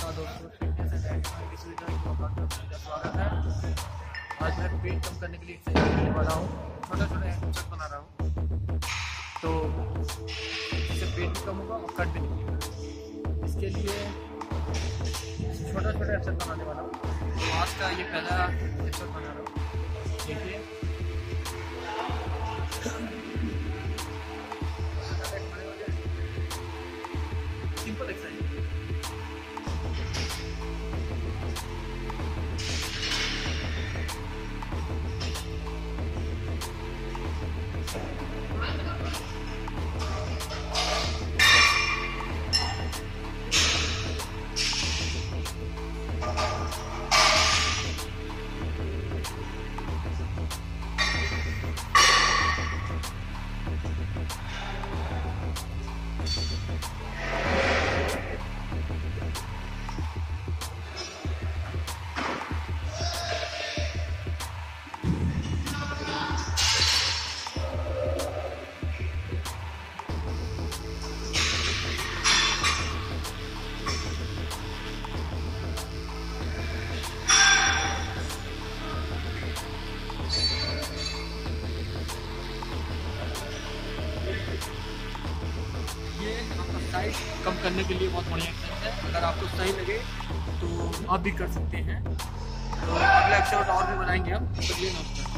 नमस्कार दोस्तों, इस वीडियो में आपका स्वागत है। आज मैं पेट कम करने के लिए एक्सरसाइज करने वाला हूँ। छोटा छोटा एक्सरसाइज बना रहा हूँ तो इससे पेट भी कम होगा और कट भी नहीं होगा। इसके लिए छोटा छोटा एक्सरसाइज बनाने वाला हूँ। तो आज का ये पहला एक्सरसाइज बना रहा हूँ। देखिए, सिंपल एक्सरसाइज। ये आपका साइज कम करने के लिए बहुत बढ़िया एक्सरसाइज है। अगर आपको सही लगे तो आप भी कर सकते हैं। तो अगला एक्सरसाइज और भी बनाएंगे हम। चलिए, नमस्कार।